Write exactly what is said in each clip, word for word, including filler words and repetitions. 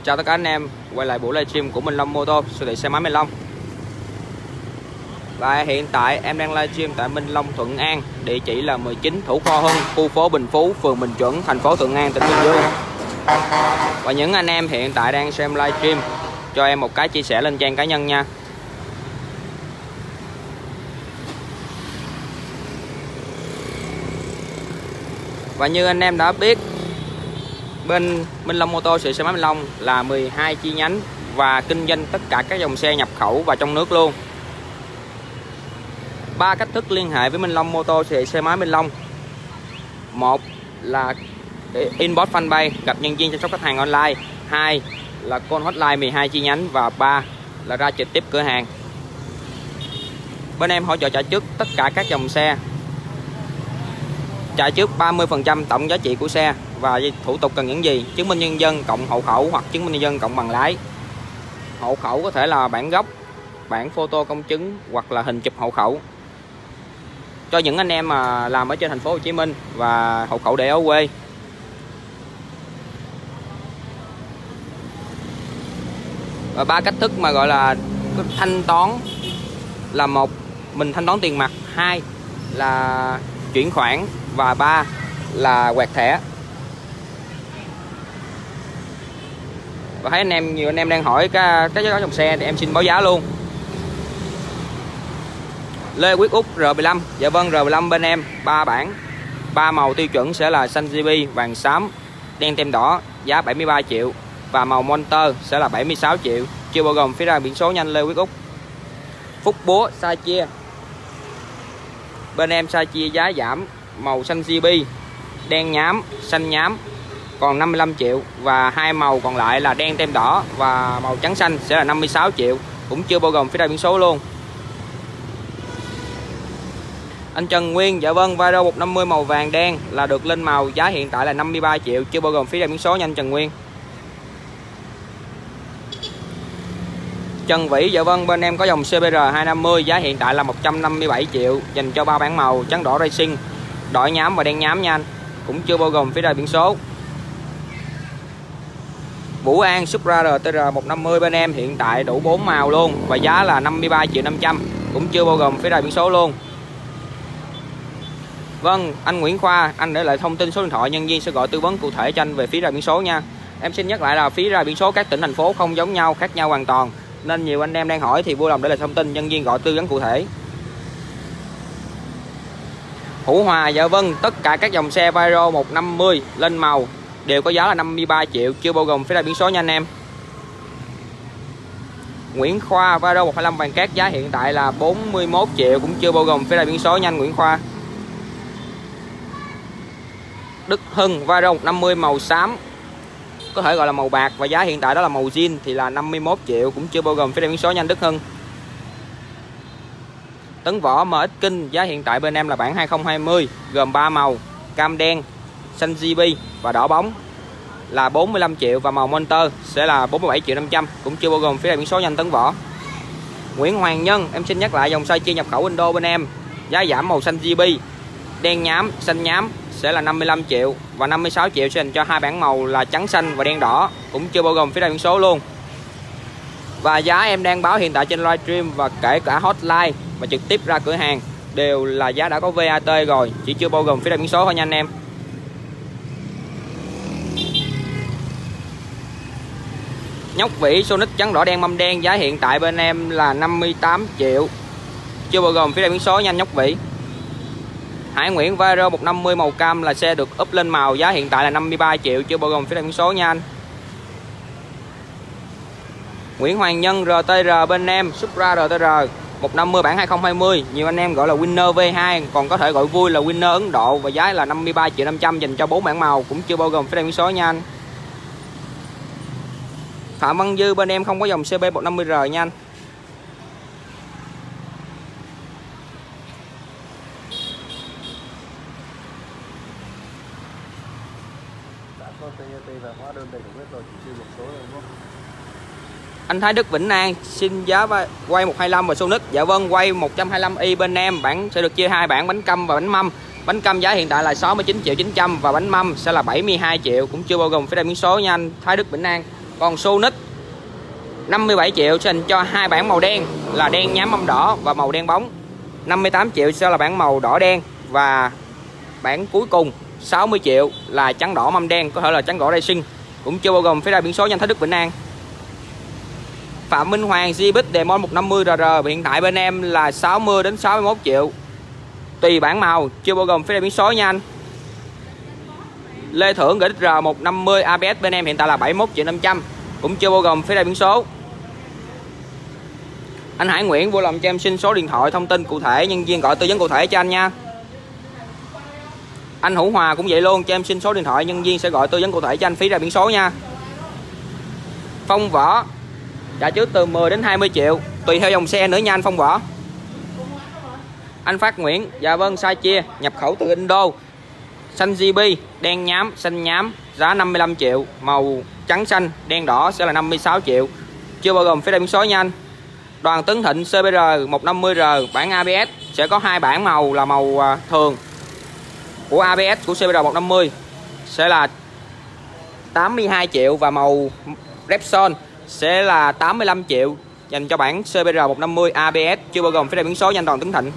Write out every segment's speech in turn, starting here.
Chào tất cả anh em, quay lại buổi livestream của Minh Long Mô Tô, siêu thị xe máy Minh Long. Và hiện tại em đang livestream tại Minh Long Thuận An, địa chỉ là mười chín Thủ Khoa Hưng, khu phố Bình Phú, phường Bình Chuẩn, thành phố Thuận An, tỉnh Bình Dương. Và những anh em hiện tại đang xem livestream, cho em một cái chia sẻ lên trang cá nhân nha. Và như anh em đã biết, bên Minh Long Mô Tô, siêu thị xe máy Minh Long là mười hai chi nhánh và kinh doanh tất cả các dòng xe nhập khẩu và trong nước luôn. Ba cách thức liên hệ với Minh Long Mô Tô, siêu thị xe máy Minh Long. Một là inbox fanpage, gặp nhân viên chăm sóc khách hàng online. Hai là call hotline mười hai chi nhánh. Và ba là ra trực tiếp cửa hàng. Bên em hỗ trợ trả trước tất cả các dòng xe, trả trước ba mươi phần trăm tổng giá trị của xe. Và thủ tục cần những gì? Chứng minh nhân dân cộng hộ khẩu hoặc chứng minh nhân dân cộng bằng lái. Hộ khẩu có thể là bản gốc, bản photo công chứng hoặc là hình chụp hộ khẩu. Cho những anh em mà làm ở trên thành phố Hồ Chí Minh và hộ khẩu để ở quê. Và ba cách thức mà gọi là thanh toán là: một, mình thanh toán tiền mặt; hai là chuyển khoản; và ba là quẹt thẻ. Và thấy anh em, nhiều anh em đang hỏi cái cái dòng xe thì em xin báo giá luôn. Lê Quyết Úc R mười lăm. Dạ vâng, R mười lăm bên em ba bản, ba màu tiêu chuẩn sẽ là xanh ruby, vàng xám, đen tem đỏ, giá bảy mươi ba triệu. Và màu Monster sẽ là bảy mươi sáu triệu, chưa bao gồm phí ra biển số nhanh. Lê Quyết Úc. Phúc Búa size chia. Bên em size chia giá giảm, màu xanh ruby, đen nhám, xanh nhám còn năm mươi lăm triệu. Và hai màu còn lại là đen tem đỏ và màu trắng xanh sẽ là năm mươi sáu triệu, cũng chưa bao gồm phí ra biển số luôn. Anh Trần Nguyên. Dạ vâng, Viro một năm mươi màu vàng đen là được lên màu, giá hiện tại là năm mươi ba triệu, chưa bao gồm phí ra biển số nha anh Trần Nguyên. Trần Vĩ. Dạ vâng, bên em có dòng xê bê rờ hai năm mươi, giá hiện tại là một trăm năm mươi bảy triệu, dành cho ba bản màu trắng đỏ racing, đỏ nhám và đen nhám nha anh, cũng chưa bao gồm phí ra biển số. Vũ An Supra rờ tê rờ một năm mươi bên em hiện tại đủ bốn màu luôn và giá là năm mươi ba triệu năm trăm, cũng chưa bao gồm phí ra biển số luôn. Vâng, anh Nguyễn Khoa, anh để lại thông tin số điện thoại, nhân viên sẽ gọi tư vấn cụ thể cho anh về phí ra biển số nha. Em xin nhắc lại là phí ra biển số các tỉnh thành phố không giống nhau, khác nhau hoàn toàn, nên nhiều anh em đang hỏi thì vui lòng để lại thông tin, nhân viên gọi tư vấn cụ thể. Hữu Hòa. Dạ vâng, tất cả các dòng xe Viro một năm mươi lên màu đều có giá là năm mươi ba triệu, chưa bao gồm phí ra biển số nha anh em. Nguyễn Khoa, Viro một hai lăm vàng cát giá hiện tại là bốn mươi mốt triệu, cũng chưa bao gồm phí ra biển số nha anh Nguyễn Khoa. Đức Hưng, Viro một năm mươi màu xám, có thể gọi là màu bạc, và giá hiện tại đó là màu zin thì là năm mươi mốt triệu, cũng chưa bao gồm phí ra biển số nha anh Đức Hưng. Tấn Võ em ích Kinh, giá hiện tại bên em là bản hai không hai không, gồm ba màu cam đen, xanh giê bê và đỏ bóng là bốn mươi lăm triệu, và màu Monster sẽ là bốn mươi bảy triệu năm trăm, cũng chưa bao gồm phí ra biển số nha anh Tấn Võ. Nguyễn Hoàng Nhân, em xin nhắc lại dòng size chia nhập khẩu Indo bên em, giá giảm màu xanh giê bê, đen nhám, xanh nhám sẽ là năm mươi lăm triệu, và năm mươi sáu triệu sẽ dành cho hai bản màu là trắng xanh và đen đỏ, cũng chưa bao gồm phí ra biển số luôn. Và giá em đang báo hiện tại trên livestream và kể cả hotline và trực tiếp ra cửa hàng đều là giá đã có vê a tê rồi, chỉ chưa bao gồm phí ra biển số thôi nha anh em. Nhóc Vĩ Sonic trắng đỏ đen mâm đen, giá hiện tại bên em là năm mươi tám triệu, chưa bao gồm phí ra biển số nha anh Nhóc Vĩ. Hải Nguyễn Viro một năm mươi màu cam là xe được úp lên màu, giá hiện tại là năm mươi ba triệu, chưa bao gồm phí ra biển số nha anh. Nguyễn Hoàng Nhân rờ tê rờ bên em Supra rờ tê rờ một năm mươi bản hai không hai không, nhiều anh em gọi là Winner vê hai, còn có thể gọi vui là Winner Ấn Độ, và giá là năm mươi ba triệu năm trăm, dành cho bốn bản màu, cũng chưa bao gồm phí ra biển số nha anh. Phạm Văn Dư bên em không có dòng xê bê một năm mươi rờ nha anh. Anh Thái Đức Vĩnh An xin giá quay một hai lăm và Sonic. Dạ vâng, quay một hai lăm i bên em bản sẽ được chia hai bản, bánh căm và bánh mâm. Bánh căm giá hiện tại là sáu mươi chín triệu chín trăm và bánh mâm sẽ là bảy mươi hai triệu, cũng chưa bao gồm phí ra biển số nha anh Thái Đức Vĩnh An. Còn Sonic năm mươi bảy triệu sẽ dành cho hai bản màu đen là đen nhám mâm đỏ và màu đen bóng. năm mươi tám triệu sẽ là bản màu đỏ đen, và bản cuối cùng sáu mươi triệu là trắng đỏ mâm đen, có thể là trắng đỏ racing, cũng chưa bao gồm phía ra biển số nhanh Thái Đức Vĩnh An. Phạm Minh Hoàng Zibic Demon một trăm năm mươi R R hiện tại bên em là sáu mươi đến sáu mươi mốt triệu tùy bản màu, chưa bao gồm phía ra biển số nha anh. Lê Thưởng G X R một trăm năm mươi a bê ét bên em hiện tại là bảy mươi mốt triệu năm trăm, cũng chưa bao gồm phía ra biển số. Anh Hải Nguyễn vui lòng cho em xin số điện thoại thông tin cụ thể, nhân viên gọi tư vấn cụ thể cho anh nha. Anh Hữu Hòa cũng vậy luôn, cho em xin số điện thoại, nhân viên sẽ gọi tư vấn cụ thể cho anh phí ra biển số nha. Phong Võ trả trước từ mười đến hai mươi triệu tùy theo dòng xe nữa nha anh Phong Võ. Anh Phát Nguyễn, dạ vâng, sai chia, nhập khẩu từ Indo, xanh giê bê, đen nhám, xanh nhám, giá năm mươi lăm triệu, màu trắng xanh, đen đỏ sẽ là năm mươi sáu triệu, chưa bao gồm phí ra biển số nha anh. Đoàn Tấn Thịnh xê bê rờ một trăm năm mươi R bản a bê ét sẽ có hai bản màu là màu thường của a bê ét của xê bê rờ một trăm năm mươi sẽ là tám mươi hai triệu, và màu Repsol sẽ là tám mươi lăm triệu dành cho bản xê bê rờ một trăm năm mươi a bê ét, chưa bao gồm phí ra biển số nha anh Đoàn Tấn Thịnh.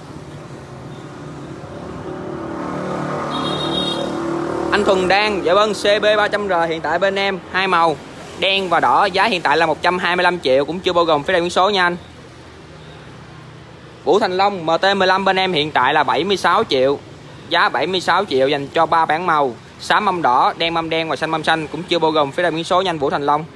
Anh Thuần Đan, dạ vâng, xê bê ba trăm R hiện tại bên em hai màu đen và đỏ, giá hiện tại là một trăm hai mươi lăm triệu, cũng chưa bao gồm phí ra biển số nha anh. Vũ Thành Long em tê mười lăm bên em hiện tại là bảy mươi sáu triệu, giá bảy mươi sáu triệu dành cho ba bản màu xám mâm đỏ, đen mâm đen và xanh mâm xanh, cũng chưa bao gồm phí ra biển số nha anh Vũ Thành Long.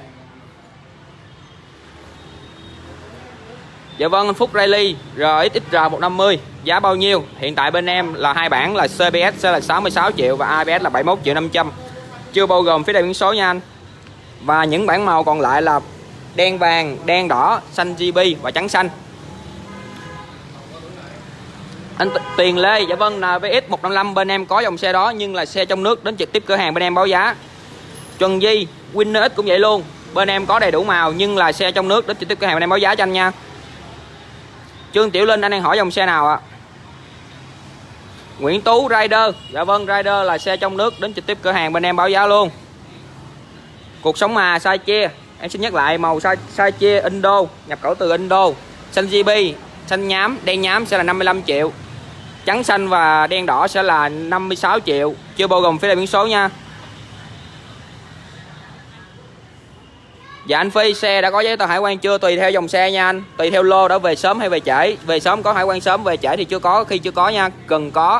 Dạ vâng, anh Phúc Riley rờ ích ích rờ một trăm năm mươi giá bao nhiêu? Hiện tại bên em là hai bản là xê bê ét sẽ là sáu mươi sáu triệu và a bê ét là bảy mươi mốt triệu năm trăm, chưa bao gồm phí ra biển số nha anh. Và những bản màu còn lại là đen vàng, đen đỏ, xanh giê bê và trắng xanh. Anh Tiền Lê, dạ vâng, en vê ích một trăm năm mươi lăm bên em có dòng xe đó nhưng là xe trong nước, đến trực tiếp cửa hàng bên em báo giá. Trần Di, Winner X cũng vậy luôn, bên em có đầy đủ màu nhưng là xe trong nước, đến trực tiếp cửa hàng bên em báo giá cho anh nha. Trương Tiểu Linh, anh đang hỏi dòng xe nào ạ? À? Nguyễn Tú Rider, dạ vâng, Rider là xe trong nước, đến trực tiếp cửa hàng bên em báo giá luôn. Cuộc Sống Mà size chia, em xin nhắc lại màu size, size chia Indo, nhập khẩu từ Indo, xanh giê bê, xanh nhám, đen nhám sẽ là năm mươi lăm triệu, trắng xanh và đen đỏ sẽ là năm mươi sáu triệu, chưa bao gồm phí đại biển số nha. Dạ anh Phi, xe đã có giấy tờ hải quan chưa? Tùy theo dòng xe nha anh, tùy theo lô đã về sớm hay về trễ. Về sớm có hải quan sớm, về trễ thì chưa có, khi chưa có nha, cần có.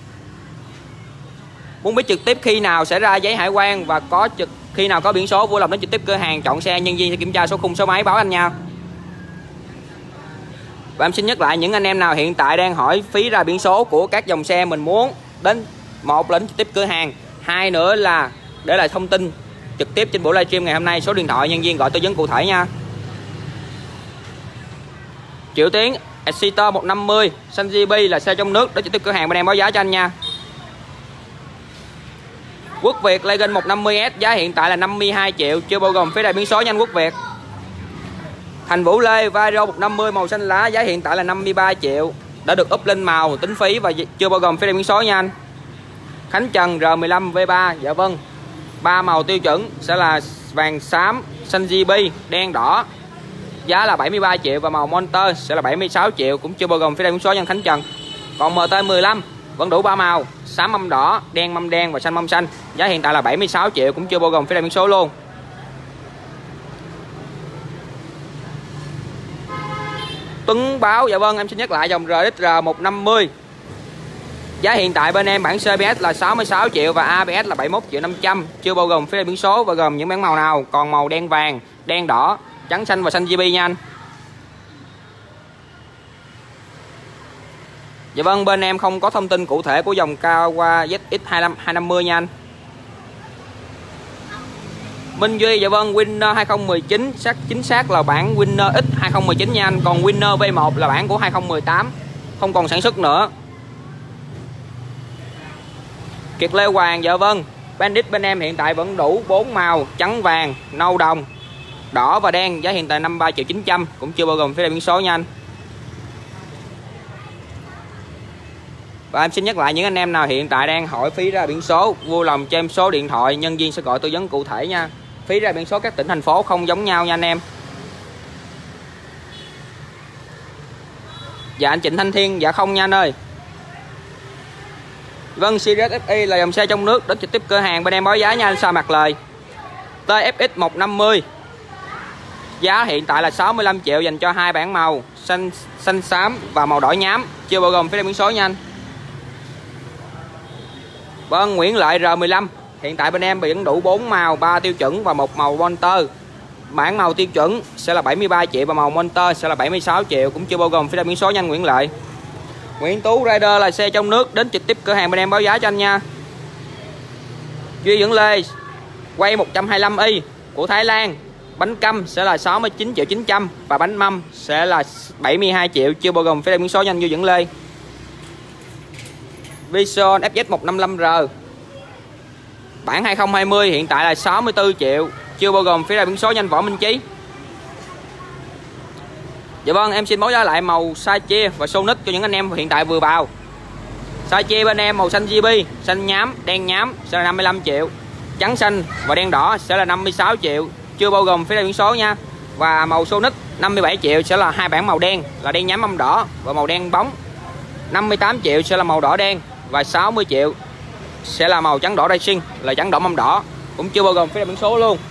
Muốn biết trực tiếp khi nào sẽ ra giấy hải quan và có trực khi nào có biển số, vui lòng đến trực tiếp cửa hàng chọn xe, nhân viên sẽ kiểm tra số khung số máy báo anh nha. Và em xin nhắc lại những anh em nào hiện tại đang hỏi phí ra biển số của các dòng xe mình muốn đến, một là đến trực tiếp cửa hàng, hai nữa là để lại thông tin trực tiếp trên buổi livestream ngày hôm nay, số điện thoại nhân viên gọi tư vấn cụ thể nha. Triệu Tiến Exciter một trăm năm mươi xanh giê bê là xe trong nước, đến trực tiếp cửa hàng bên em báo giá cho anh nha. Quốc Việt Legend một trăm năm mươi S giá hiện tại là năm mươi hai triệu, chưa bao gồm phí đại biển số nha anh Quốc Việt. Thành Vũ Lê Vario một trăm năm mươi màu xanh lá giá hiện tại là năm mươi ba triệu, đã được up lên màu tính phí và chưa bao gồm phí đại biển số nha anh. Khánh Trần R mười lăm V ba, dạ vâng, ba màu tiêu chuẩn sẽ là vàng xám, xanh giê bê, đen đỏ, giá là bảy mươi ba triệu và màu Monster sẽ là bảy mươi sáu triệu, cũng chưa bao gồm phí đại biển số nha Khánh Trần. Còn em tê mười lăm vẫn đủ ba màu, xám mâm đỏ, đen mâm đen và xanh mâm xanh, giá hiện tại là bảy mươi sáu triệu, cũng chưa bao gồm phí đại biển số luôn. Tuấn Báo, dạ vâng, em xin nhắc lại dòng rờ ích rờ một trăm năm mươi giá hiện tại bên em bản xê bê ét là sáu mươi sáu triệu và a bê ét là bảy mươi mốt triệu năm trăm, chưa bao gồm phí đại biển số và gồm những bản màu nào, còn màu đen vàng, đen đỏ, trắng xanh và xanh giê bê nha anh. Dạ vâng, bên em không có thông tin cụ thể của dòng Kawa Z X hai năm mươi nha anh. Minh Duy, dạ vâng, Winner hai không một chín xác chính xác là bản Winner X hai không một chín nha anh, còn Winner V một là bản của hai không một tám, không còn sản xuất nữa. Kiệt Lê Hoàng, dạ vâng, Bandit bên em hiện tại vẫn đủ bốn màu, trắng vàng, nâu đồng, đỏ và đen, giá hiện tại năm mươi ba triệu chín trăm, cũng chưa bao gồm phí đại biển số nha anh. Và em xin nhắc lại những anh em nào hiện tại đang hỏi phí ra biển số, vui lòng cho em số điện thoại, nhân viên sẽ gọi tư vấn cụ thể nha. Phí ra biển số các tỉnh thành phố không giống nhau nha anh em. Dạ anh Trịnh Thanh Thiên, dạ không nha anh ơi. Vâng, Sirius ép i là dòng xe trong nước, đến trực tiếp cửa hàng bên em báo giá nha anh, sao mặt lời. tê ép ích một năm mươi giá hiện tại là sáu mươi lăm triệu dành cho hai bản màu xanh xanh xám và màu đỏ nhám, chưa bao gồm phí đăng biển số nha anh. Vâng, Nguyễn Lợi R mười lăm hiện tại bên em biển đủ bốn màu, ba tiêu chuẩn và một màu Monster. Bản màu tiêu chuẩn sẽ là bảy mươi ba triệu và màu Monster sẽ là bảy mươi sáu triệu, cũng chưa bao gồm phí đăng biển số nha anh Nguyễn Lợi. Nguyễn Tú Rider là xe trong nước, đến trực tiếp cửa hàng bên em báo giá cho anh nha. Duy Dưỡng Lê quay một trăm hai mươi lăm i của Thái Lan, bánh căm sẽ là sáu mươi chín triệu chín trăm và bánh mâm sẽ là bảy mươi hai triệu, chưa bao gồm phí đăng biển số nha anh Duy Dưỡng Lê. Vision ép zét một năm lăm R bản hai không hai không hiện tại là sáu mươi tư triệu, chưa bao gồm phí đăng biển số nha anh Võ Minh Chí. Dạ vâng, em xin báo giá lại màu Sache và Sonic cho những anh em hiện tại vừa vào. Sache bên em màu xanh giê bê, xanh nhám, đen nhám sẽ là năm mươi lăm triệu, trắng xanh và đen đỏ sẽ là năm mươi sáu triệu, chưa bao gồm phí đăng biển số nha. Và màu Sonic năm mươi bảy triệu sẽ là hai bản màu đen là đen nhám mâm đỏ và màu đen bóng. năm mươi tám triệu sẽ là màu đỏ đen và sáu mươi triệu sẽ là màu trắng đỏ racing là trắng đỏ mâm đỏ, cũng chưa bao gồm phí đăng biển số luôn.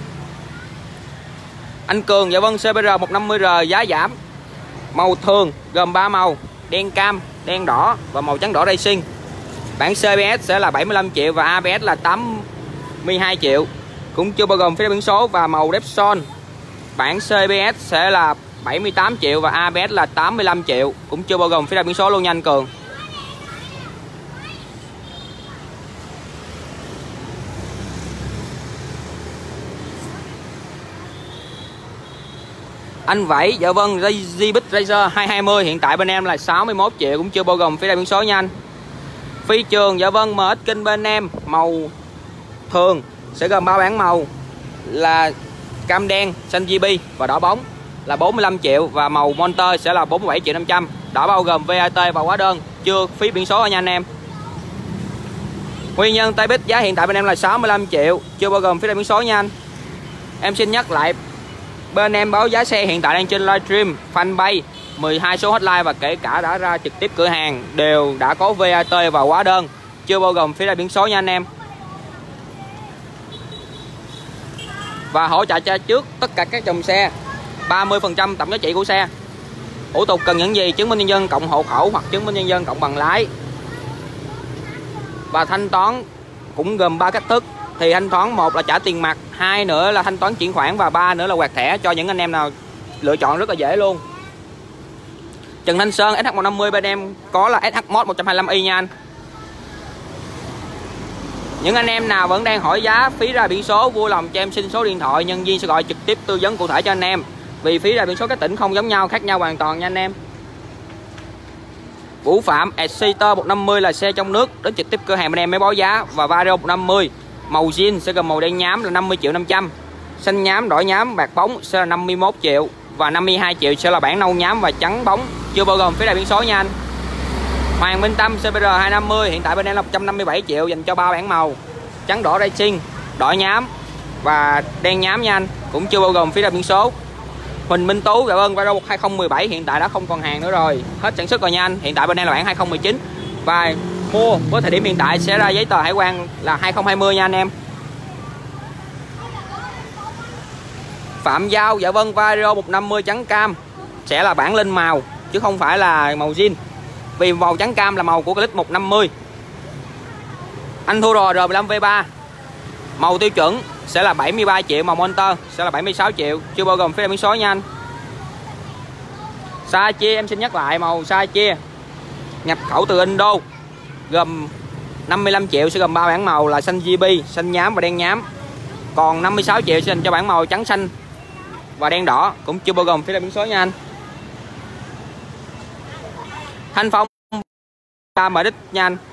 Anh Cường, dạ vâng, xê bê rờ một năm mươi R giá giảm. Màu thường gồm ba màu, đen cam, đen đỏ và màu trắng đỏ racing. Bản xê bê ét sẽ là bảy mươi lăm triệu và a bê ét là tám mươi hai triệu, cũng chưa bao gồm phí đăng biển số. Và màu Repsol bản xê bê ét sẽ là bảy mươi tám triệu và a bê ét là tám mươi lăm triệu, cũng chưa bao gồm phí đăng biển số luôn nha anh Cường. Anh Vẫy, dạ vâng, Zbit Racer hai hai không hiện tại bên em là sáu mươi mốt triệu, cũng chưa bao gồm phí đăng biển số nha anh. Phi Trường, dạ vâng, em ích Kinh bên em màu thường sẽ gồm ba bản màu là cam đen, xanh giê bê và đỏ bóng là bốn mươi lăm triệu và màu Monster sẽ là bốn mươi bảy triệu năm trăm, đã bao gồm vê a tê và hóa đơn, chưa phí biển số nha anh em. Nguyên nhân Tây Bích giá hiện tại bên em là sáu mươi lăm triệu, chưa bao gồm phí đăng biển số nha anh. Em xin nhắc lại bên em báo giá xe hiện tại đang trên livestream, fanpage, mười hai số hotline và kể cả đã ra trực tiếp cửa hàng đều đã có vê a tê và hóa đơn, chưa bao gồm phí đăng biển số nha anh em. Và hỗ trợ cho trước tất cả các dòng xe ba mươi phần trăm tổng giá trị của xe. Thủ tục cần những gì? Chứng minh nhân dân cộng hộ khẩu hoặc chứng minh nhân dân cộng bằng lái. Và thanh toán cũng gồm ba cách thức. Thì thanh toán một là trả tiền mặt, hai nữa là thanh toán chuyển khoản và ba nữa là quẹt thẻ, cho những anh em nào lựa chọn rất là dễ luôn. Trần Thanh Sơn ét hát một năm mươi bên em có là ét hát Mod một trăm hai mươi lăm i nha anh. Những anh em nào vẫn đang hỏi giá phí ra biển số, vui lòng cho em xin số điện thoại, nhân viên sẽ gọi trực tiếp tư vấn cụ thể cho anh em. Vì phí ra biển số các tỉnh không giống nhau, khác nhau hoàn toàn nha anh em. Vũ Phạm Exciter một năm mươi là xe trong nước, đến trực tiếp cửa hàng bên em mới báo giá. Và Vario một năm mươi màu zin sẽ gồm màu đen nhám là năm mươi triệu năm trăm, xanh nhám, đỏ nhám, bạc bóng sẽ là năm mươi mốt triệu và năm mươi hai triệu sẽ là bản nâu nhám và trắng bóng, chưa bao gồm phí đại biển số nha anh. Hoàng Minh Tâm xê bê rờ hai năm mươi hiện tại bên em là một trăm năm mươi bảy triệu dành cho ba bản màu trắng đỏ racing, đỏ nhám và đen nhám nha anh, cũng chưa bao gồm phí đại biển số. Huỳnh Minh Tú, dạ vâng, Vario hai không một bảy hiện tại đã không còn hàng nữa rồi, hết sản xuất rồi nha anh. Hiện tại bên em là bản hai không một chín và mua với thời điểm hiện tại sẽ ra giấy tờ hải quan là hai không hai không nha anh em. Phạm Giao, dạ vâng, Vario một năm mươi trắng cam sẽ là bản lên màu chứ không phải là màu zin, vì màu trắng cam là màu của clip một năm mươi. Anh thua rồi, R mười lăm V ba màu tiêu chuẩn sẽ là bảy mươi ba triệu, màu Monster sẽ là bảy mươi sáu triệu, chưa bao gồm phí biển số nha anh. Sa chia em xin nhắc lại, màu sa chia nhập khẩu từ Indo gồm năm mươi lăm triệu sẽ gồm ba bản màu là xanh giê bê, xanh nhám và đen nhám. Còn năm mươi sáu triệu sẽ dành cho bản màu trắng xanh và đen đỏ, cũng chưa bao gồm phí biển số nha anh. Thanh Phong mời đích nha anh.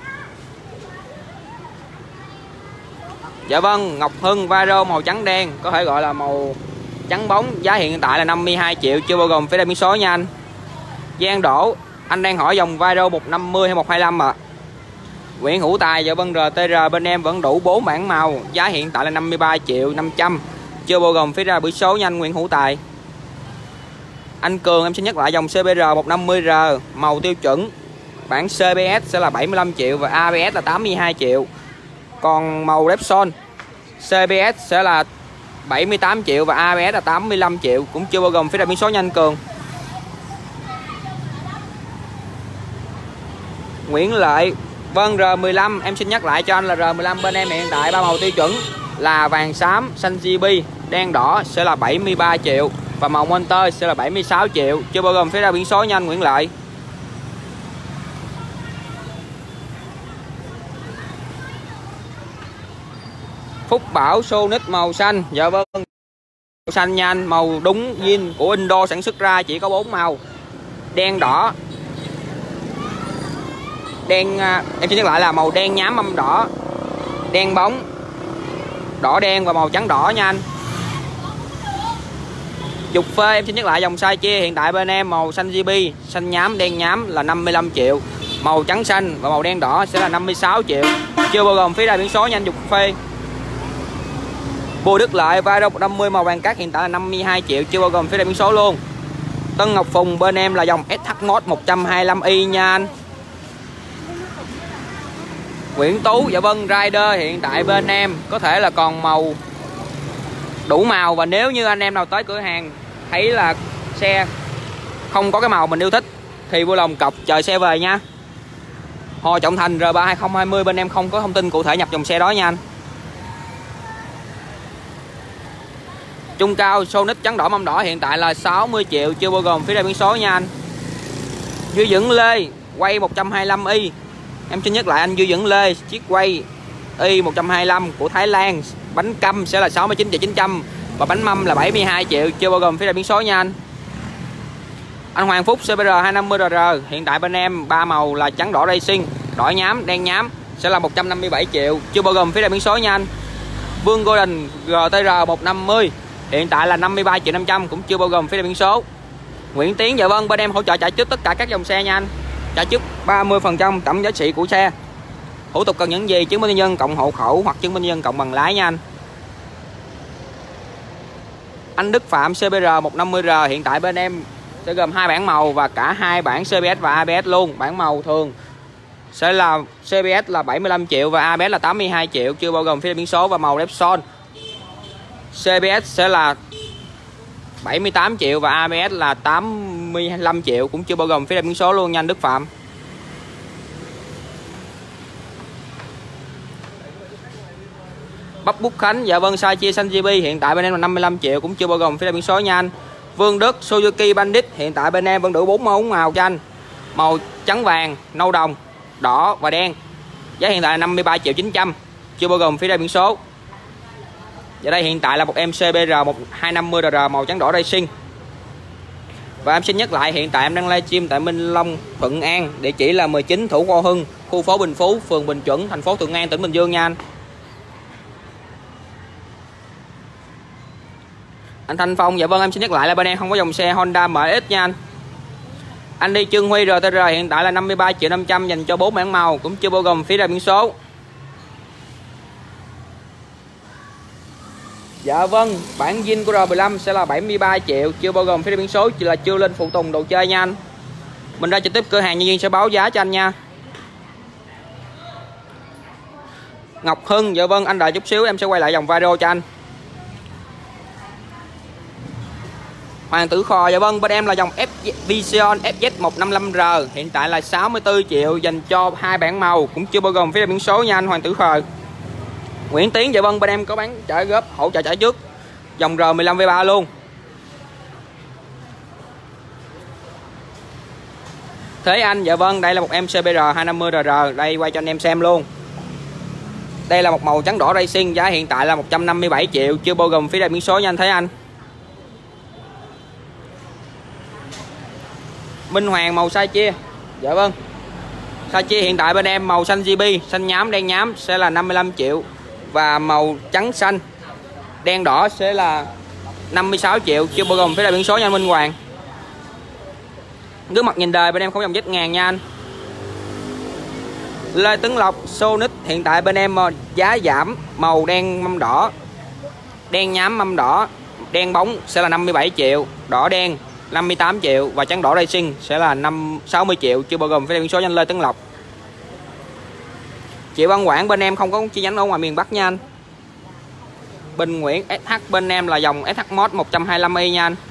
Dạ vâng, Ngọc Hưng Vario màu trắng đen, có thể gọi là màu trắng bóng, giá hiện tại là năm mươi hai triệu, chưa bao gồm phí biển số nha anh. Giang Đỗ, anh đang hỏi dòng Vario một năm mươi hay một hai lăm ạ? À? Nguyễn Hữu Tài và vân rờ tê rờ bên em vẫn đủ bốn bảng màu, giá hiện tại là năm mươi ba triệu năm trăm, chưa bao gồm phí ra biển số nha anh Nguyễn Hữu Tài. Anh Cường em xin nhắc lại dòng xê bê rờ một năm mươi rờ màu tiêu chuẩn, bản xê bê ét sẽ là bảy mươi lăm triệu và a bê ét là tám mươi hai triệu. Còn màu Repsol xê bê ét sẽ là bảy mươi tám triệu và a bê ét là tám mươi lăm triệu, cũng chưa bao gồm phí ra biển số nha anh Cường. Nguyễn Lợi vâng rờ mười lăm em xin nhắc lại cho anh là rờ mười lăm bên em hiện tại ba màu tiêu chuẩn là vàng xám, xanh giê bê, đen đỏ sẽ là bảy mươi ba triệu và màu Monster sẽ là bảy mươi sáu triệu, chưa bao gồm phí ra biển số nha anh Nguyễn Lợi. Phúc Bảo Sonic màu xanh, dạ vâng màu xanh nha anh, màu đúng zin của Indo sản xuất ra chỉ có bốn màu, đen đỏ đen em xin nhắc lại là màu đen nhám âm đỏ, đen bóng, đỏ đen và màu trắng đỏ nha anh. Dục phê em xin nhắc lại dòng size chia hiện tại bên em màu xanh giê bê, xanh nhám, đen nhám là năm mươi lăm triệu, màu trắng xanh và màu đen đỏ sẽ là năm mươi sáu triệu, chưa bao gồm phí ra biển số nha anh Dục phê. Bùi Đức Lợi Viro một năm mươi màu vàng cát hiện tại là năm mươi hai triệu, chưa bao gồm phí ra biển số luôn. Tân Ngọc Phùng bên em là dòng ét hát Mod một trăm hai mươi lăm i nha anh. Nguyễn Tú dạ vâng Rider hiện tại bên em có thể là còn màu đủ màu, và nếu như anh em nào tới cửa hàng thấy là xe không có cái màu mình yêu thích thì vui lòng cọc chờ xe về nha. Hồ Trọng Thành R ba hai không hai không bên em không có thông tin cụ thể nhập dòng xe đó nha anh. Trung cao Sonic trắng đỏ mâm đỏ hiện tại là sáu mươi triệu, chưa bao gồm phí ra biển số nha anh. Duy Dưỡng Lê quay một trăm hai mươi lăm i em xin nhắc lại anh Duy Dưỡng Lê chiếc quay y một trăm hai mươi lăm của Thái Lan, bánh căm sẽ là sáu mươi chín triệu chín trăm và bánh mâm là bảy mươi hai triệu, chưa bao gồm phí ra biển số nha anh. Anh Hoàng Phúc xê bê rờ hai năm mươi rờ hiện tại bên em ba màu là trắng đỏ racing, đỏ nhám, đen nhám sẽ là một trăm năm mươi bảy triệu, chưa bao gồm phí ra biển số nha anh. Vương Golden giê tê rờ một năm mươi hiện tại là năm mươi ba triệu năm trăm, cũng chưa bao gồm phí ra biển số. Nguyễn Tiến dạ vâng bên em hỗ trợ trả trước tất cả các dòng xe nha anh, trả trước ba mươi phần trăm tổng giá trị của xe. Thủ tục cần những gì? Chứng minh nhân dân cộng hộ khẩu hoặc chứng minh nhân dân cộng bằng lái nha anh. Anh Đức Phạm xê bê rờ một năm mươi rờ hiện tại bên em sẽ gồm hai bản màu và cả hai bản xê bê ét và a bê ét luôn. Bản màu thường sẽ là xê bê ét là bảy mươi lăm triệu và a bê ét là tám mươi hai triệu, chưa bao gồm phí biển số. Và màu Repsol xê bê ét sẽ là bảy mươi tám triệu và a bê ét là tám mươi lăm triệu, cũng chưa bao gồm phí biển số luôn nha anh Đức Phạm. Bắp Bút Khánh dạ vâng size chia xanh giê bê hiện tại bên em là năm mươi lăm triệu, cũng chưa bao gồm phí ra biển số nha anh. Vương Đức Suzuki Bandit hiện tại bên em vẫn đủ bốn màu màu cho anh, màu trắng vàng, nâu đồng, đỏ và đen, giá hiện tại là năm mươi ba triệu chín trăm, chưa bao gồm phí ra biển số. Và đây hiện tại là một em xê bê rờ một hai năm mươi rờ màu trắng đỏ racing. Và em xin nhắc lại hiện tại em đang livestream tại Minh Long, Thuận An, địa chỉ là mười chín Thủ Khoa Hưng, khu phố Bình Phú, phường Bình Chuẩn, thành phố Thuận An, tỉnh Bình Dương nha anh. Anh Thanh Phong dạ vâng em xin nhắc lại là bên em không có dòng xe Honda em ích nha anh. Anh đi Trương Huy rờ tê rờ hiện tại là năm mươi ba triệu năm trăm dành cho bốn bản màu, cũng chưa bao gồm phí ra biển số. Dạ vâng, bản zin của rờ mười lăm sẽ là bảy mươi ba triệu, chưa bao gồm phí ra biển số, chỉ là chưa lên phụ tùng đồ chơi nha anh. Mình ra trực tiếp cửa hàng nhân viên sẽ báo giá cho anh nha. Ngọc Hưng dạ vâng anh đợi chút xíu em sẽ quay lại dòng video cho anh. Hoàng Tử Khò dạ vâng bên em là dòng Vision ép zét một năm lăm rờ hiện tại là sáu mươi tư triệu dành cho hai bản màu, cũng chưa bao gồm phí ra biển số nha anh Hoàng Tử Khò. Nguyễn Tiến dạ vâng bên em có bán trả góp hỗ trợ trả trước dòng rờ mười lăm vê ba luôn. Thế Anh dạ vâng đây là một em xê bê rờ hai năm mươi rờ, đây quay cho anh em xem luôn. Đây là một màu trắng đỏ racing, giá hiện tại là một trăm năm mươi bảy triệu, chưa bao gồm phí ra biển số nha anh Thế Anh. Minh Hoàng màu size chia dạ vâng size chia hiện tại bên em màu xanh giê bê, xanh nhám, đen nhám sẽ là năm mươi lăm triệu và màu trắng xanh đen đỏ sẽ là năm mươi sáu triệu, chưa bao gồm phí ra biển số nha anh Minh Hoàng. Gương mặt nhìn đời bên em không dòng vết ngàn nha anh. Lê Tấn Lộc Sonic hiện tại bên em giá giảm màu đen mâm đỏ, đen nhám mâm đỏ, đen bóng sẽ là năm mươi bảy triệu, đỏ đen năm mươi tám triệu và trắng đỏ racing sẽ là năm sáu mươi triệu, chưa bao gồm phí đăng số nhanh Lê Tấn Lộc. Triệu Văn Quảng bên em không có chi nhánh ở ngoài miền Bắc nha anh. Bình Nguyễn ét hát bên em là dòng ét hát Mod một trăm hai mươi lăm i nha anh.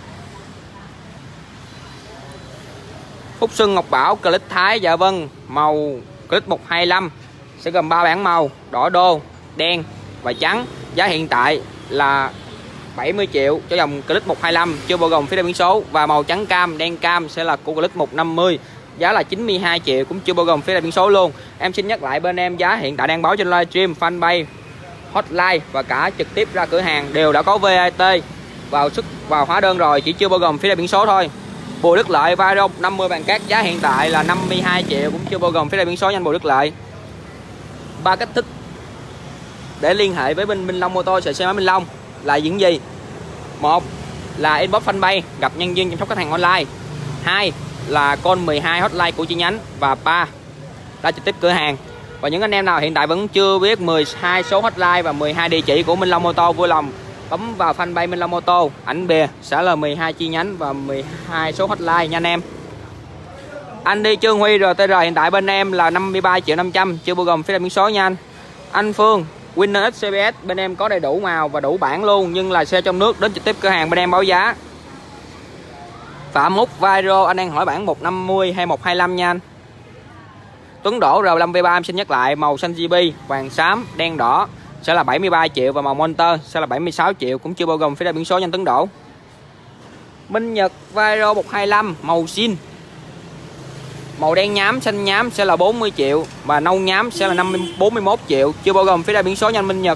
Phúc Xuân Ngọc Bảo Click Thái, dạ vâng, màu Click một hai lăm sẽ gồm ba bản màu đỏ đô, đen và trắng. Giá hiện tại là bảy mươi triệu cho dòng Click một hai lăm chưa bao gồm phí đăng biển số, và màu trắng cam, đen cam sẽ là của Click một năm mươi, giá là chín mươi hai triệu cũng chưa bao gồm phí đăng biển số luôn. Em xin nhắc lại bên em giá hiện tại đang báo trên livestream, fanpage, hotline và cả trực tiếp ra cửa hàng đều đã có vê a tê vào xuất vào hóa đơn rồi, chỉ chưa bao gồm phí đăng biển số thôi. Bùi Đức Lợi Varon năm mươi bàn cát giá hiện tại là năm mươi hai triệu cũng chưa bao gồm phí đăng biển số nhanh Bùi Đức Lợi. Ba cách thức để liên hệ với bên Minh Long Mô Tô, xe máy Minh Long là những gì? Một là inbox fanpage gặp nhân viên chăm sóc khách hàng online, hai là call mười hai hotline của chi nhánh, và ba là trực tiếp cửa hàng. Và những anh em nào hiện tại vẫn chưa biết mười hai số hotline và mười hai địa chỉ của Minh Long Mô Tô, vui lòng bấm vào fanpage Minh Long Mô Tô, ảnh bìa sẽ là mười hai chi nhánh và mười hai số hotline nha anh em. Anh đi Trương Huy rờ tê rờ hiện tại bên em là năm mươi ba triệu năm trăm chưa bao gồm phí đăng biển số nha anh. Anh Phương Winner ích xê bê ét bên em có đầy đủ màu và đủ bản luôn, nhưng là xe trong nước, đến trực tiếp cửa hàng bên em báo giá. Phạm Múc Viro anh đang hỏi bản một năm mươi hay một hai lăm nha anh. Tuấn Đỗ rờ năm vê ba em xin nhắc lại màu xanh giê bê, vàng xám, đen đỏ sẽ là bảy mươi ba triệu và màu Monster sẽ là bảy mươi sáu triệu cũng chưa bao gồm phí đăng biển số nhanh Tuấn Đỗ. Minh Nhật Viro một hai lăm màu xin, màu đen nhám, xanh nhám sẽ là bốn mươi triệu và nâu nhám sẽ là năm mươi, bốn mươi mốt triệu chưa bao gồm phí đăng biển số nhanh Minh Nhật.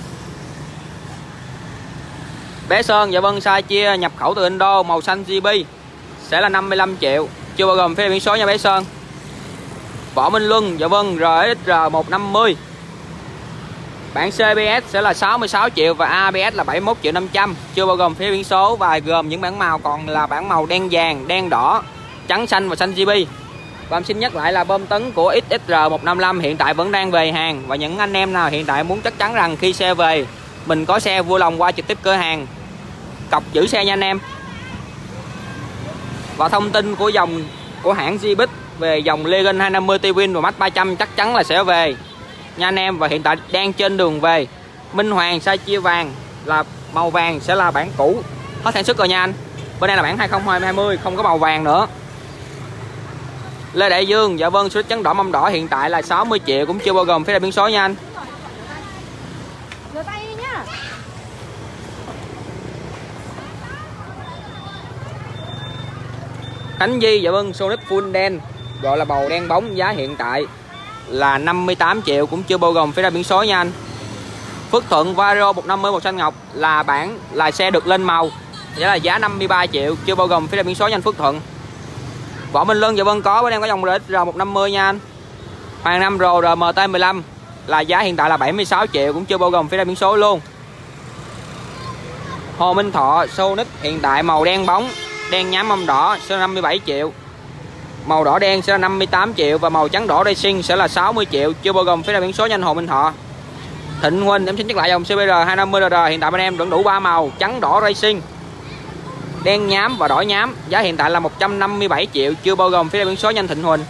Bé Sơn, dạ vâng, size chia nhập khẩu từ Indo, màu xanh giê bê sẽ là năm mươi lăm triệu chưa bao gồm phí đăng biển số nha bé Sơn. Võ Minh Luân, dạ vâng, rờ ét rờ một năm mươi bản xê bê ét sẽ là sáu mươi sáu triệu và a bê ét là bảy mươi mốt triệu năm trăm chưa bao gồm phí biển số, và gồm những bản màu còn là bản màu đen vàng, đen đỏ, trắng xanh và xanh giê bê. Và em xin nhắc lại là bơm tấn của ích ét rờ một năm lăm hiện tại vẫn đang về hàng, và những anh em nào hiện tại muốn chắc chắn rằng khi xe về mình có xe, vui lòng qua trực tiếp cửa hàng cọc giữ xe nha anh em. Và thông tin của dòng của hãng Zibic về dòng Legend hai năm mươi T-Win và Max ba trăm chắc chắn là sẽ về nha anh em, và hiện tại đang trên đường về. Minh Hoàng size chia vàng là màu vàng sẽ là bản cũ hết sản xuất rồi nha anh. Bên đây là bản hai không hai không, không có màu vàng nữa. Lê Đại Dương, dạ vâng, số trắng đỏ mâm đỏ hiện tại là sáu mươi triệu cũng chưa bao gồm phí đăng biển số nha anh. Rửa tay nhá. Khánh Di, dạ vâng, Sonic full đen gọi là màu đen bóng, giá hiện tại là năm mươi tám triệu cũng chưa bao gồm phí đăng biển số nha anh. Phước Thuận Vario một năm mươi màu xanh ngọc là bản là xe được lên màu, giá là giá năm mươi ba triệu chưa bao gồm phí đăng biển số nha anh Phước Thuận. Võ Minh Luân, dạ vâng, có bên em có dòng rờ ét rờ một năm mươi nha anh. Hoàng Nam Pro rờ em tê mười lăm là giá hiện tại là bảy mươi sáu triệu cũng chưa bao gồm phí đăng biển số luôn. Hồ Minh Thọ Sonic hiện tại màu đen bóng, đen nhám mâm đỏ sẽ là năm mươi bảy triệu, màu đỏ đen sẽ là năm mươi tám triệu và màu trắng đỏ racing sẽ là sáu mươi triệu chưa bao gồm phí đăng biển số nhanh Hồ Minh Thọ. Thịnh Huynh, em xin nhắc lại dòng xê bê rờ hai năm mươi rờ rờ hiện tại bên em vẫn đủ ba màu trắng đỏ racing, đen nhám và đỏ nhám, giá hiện tại là một trăm năm mươi bảy triệu chưa bao gồm phí đăng biển số nhanh Thịnh Huỳnh.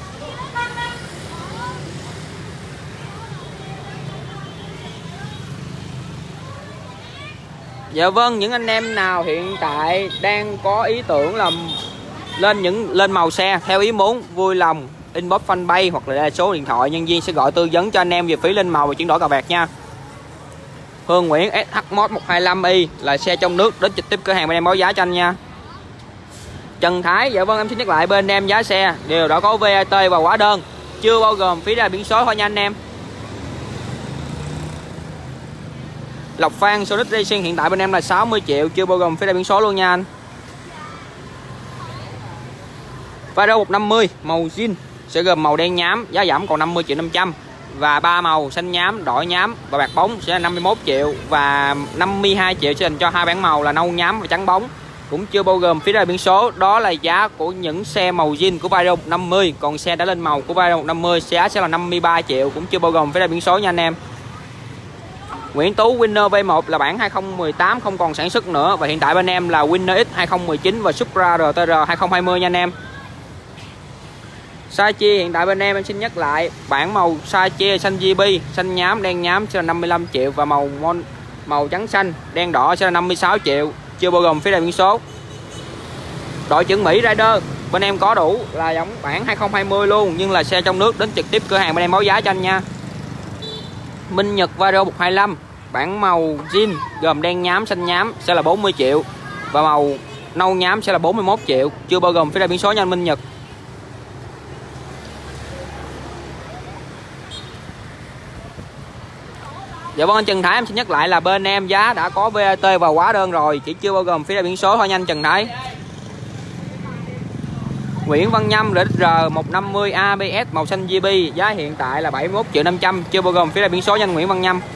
Dạ vâng, những anh em nào hiện tại đang có ý tưởng là lên những lên màu xe theo ý muốn, vui lòng inbox fanpage hoặc là số điện thoại, nhân viên sẽ gọi tư vấn cho anh em về phí lên màu và chuyển đổi cà vẹt nha. Hương Nguyễn ét hát Mod một hai lăm i là xe trong nước, đến trực tiếp cửa hàng bên em báo giá cho anh nha. Trần Thái, dạ vâng, em xin nhắc lại bên em giá xe đều đã có vê a tê và hóa đơn, chưa bao gồm phí ra biển số thôi nha anh em. Lộc Phan Sonic Racing hiện tại bên em là sáu mươi triệu chưa bao gồm phí ra biển số luôn nha anh. Varo một năm mươi màu zin sẽ gồm màu đen nhám, giá giảm còn năm mươi triệu năm trăm, và ba màu xanh nhám, đỏ nhám và bạc bóng sẽ là năm mươi mốt triệu, và năm mươi hai triệu sẽ dành cho hai bản màu là nâu nhám và trắng bóng cũng chưa bao gồm phí ra biển số. Đó là giá của những xe màu zin của Vario một năm mươi. Còn xe đã lên màu của Vario một năm mươi giá sẽ là năm mươi ba triệu, cũng chưa bao gồm phí ra biển số nha anh em. Nguyễn Tú Winner V một là bản hai không một tám không còn sản xuất nữa, và hiện tại bên em là Winner X hai không một chín và Supra rờ tê rờ hai không hai không nha anh em. Sa chia hiện tại bên em em xin nhắc lại, bản màu sa chia xanh giê bê, xanh nhám đen nhám sẽ là năm mươi lăm triệu, và màu mon, màu trắng xanh đen đỏ sẽ là năm mươi sáu triệu, chưa bao gồm phí đại biển số. Đội trưởng Mỹ Rider bên em có đủ là giống bản hai không hai không luôn, nhưng là xe trong nước đến trực tiếp cửa hàng bên em báo giá cho anh nha. Minh Nhật Vario một hai lăm bản màu zin gồm đen nhám xanh nhám sẽ là bốn mươi triệu, và màu nâu nhám sẽ là bốn mươi mốt triệu, chưa bao gồm phí đại biển số nha anh Minh Nhật. Dạ vâng anh Trần Thái, em xin nhắc lại là bên em giá đã có vê a tê và hóa đơn rồi, chỉ chưa bao gồm phí đại biển số thôi nha anh Trần Thái. Nguyễn Văn Nhâm rờ rờ một năm mươi a bê ét màu xanh giê bê giá hiện tại là bảy mươi mốt triệu năm trăm, chưa bao gồm phí đại biển số nha anh Nguyễn Văn Nhâm.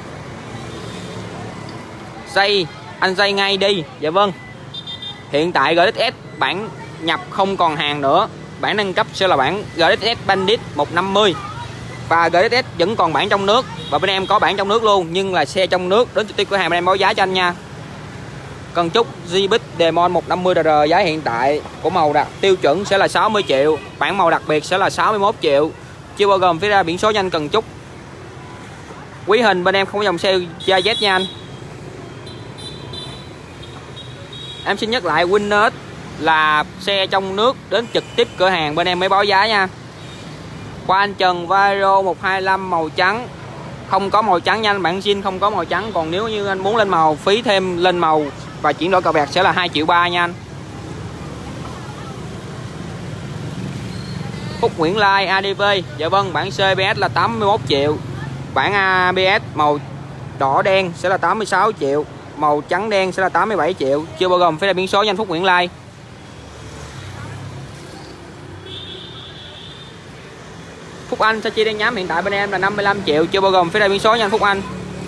Dây anh dây ngay đi. Dạ vâng, hiện tại giê ét ét bản nhập không còn hàng nữa, bản nâng cấp sẽ là bản giê ét ét Bandit một năm mươi, và giê ét ét vẫn còn bản trong nước, và bên em có bản trong nước luôn, nhưng là xe trong nước đến trực tiếp cửa hàng bên em báo giá cho anh nha. Cần chúc Jeep Demon một năm mươi rờ rờ giá hiện tại của màu đặc tiêu chuẩn sẽ là sáu mươi triệu, bản màu đặc biệt sẽ là sáu mươi mốt triệu, chưa bao gồm phí ra biển số nhanh Cần chúc. Quý Hình bên em không có dòng xe Gia Z nha anh. Em xin nhắc lại, Winner là xe trong nước đến trực tiếp cửa hàng bên em mới báo giá nha. Qua anh Trần Vario một hai lăm màu trắng, không có màu trắng nha anh, bản zin không có màu trắng, còn nếu như anh muốn lên màu, phí thêm lên màu và chuyển đổi cờ bạc sẽ là hai triệu ba nha anh. Phúc Nguyễn Lai a đê vê, dạ vâng, bản xê bê ét là tám mươi mốt triệu, bản a bê ét màu đỏ đen sẽ là tám mươi sáu triệu, màu trắng đen sẽ là tám mươi bảy triệu, chưa bao gồm phí đại biển số nha anh Phúc Nguyễn Lai. Phúc Anh sa chi đen nhám hiện tại bên em là năm mươi lăm triệu, chưa bao gồm phí đại biển số nha anh Phúc Anh.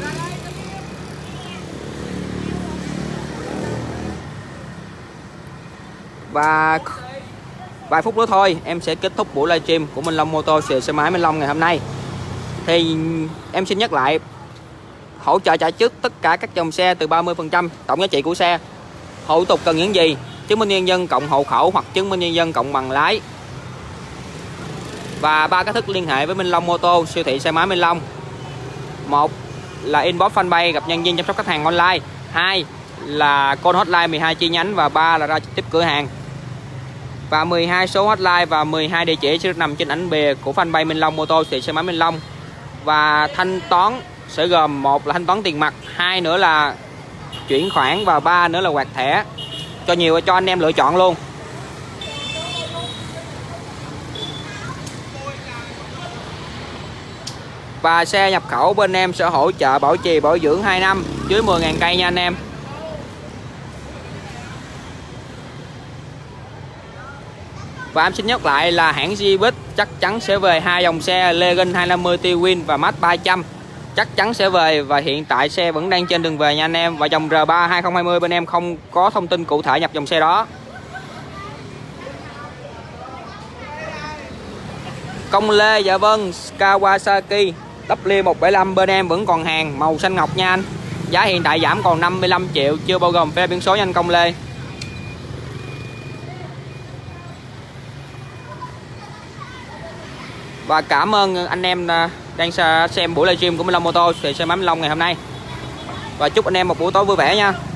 Và vài phút nữa thôi em sẽ kết thúc buổi livestream của Minh Long Mô tô xe máy Minh Long ngày hôm nay. Thì em xin nhắc lại, hỗ trợ trả trước tất cả các dòng xe từ ba mươi phần trăm tổng giá trị của xe. Thủ tục cần những gì? Chứng minh nhân dân cộng hộ khẩu hoặc chứng minh nhân dân cộng bằng lái. Và ba cách thức liên hệ với Minh Long Mô tô, siêu thị xe máy Minh Long. Một là inbox fanpage gặp nhân viên chăm sóc khách hàng online. Hai là call hotline mười hai chi nhánh, và ba là ra trực tiếp cửa hàng. Và mười hai số hotline và mười hai địa chỉ sẽ nằm trên ảnh bìa của fanpage Minh Long Mô tô, siêu thị xe máy Minh Long. Và thanh toán sẽ gồm một là thanh toán tiền mặt, hai nữa là chuyển khoản, và ba nữa là quẹt thẻ. Cho nhiều cho anh em lựa chọn luôn. Và xe nhập khẩu bên em sẽ hỗ trợ bảo trì bảo dưỡng hai năm dưới mười nghìn cây nha anh em. Và em xin nhắc lại là hãng Jeep chắc chắn sẽ về hai dòng xe Legend hai năm mươi T-Win và Max ba trăm. Chắc chắn sẽ về, và hiện tại xe vẫn đang trên đường về nha anh em. Và dòng R ba hai không hai không bên em không có thông tin cụ thể nhập dòng xe đó. Công Lê, dạ vâng, Kawasaki W một bảy lăm bên em vẫn còn hàng màu xanh ngọc nha anh. Giá hiện tại giảm còn năm mươi lăm triệu, chưa bao gồm phí biển số nha anh Công Lê. Và cảm ơn anh em đang xem buổi livestream của Minh Long Mô tô, thì xe máy Minh Long ngày hôm nay. Và chúc anh em một buổi tối vui vẻ nha.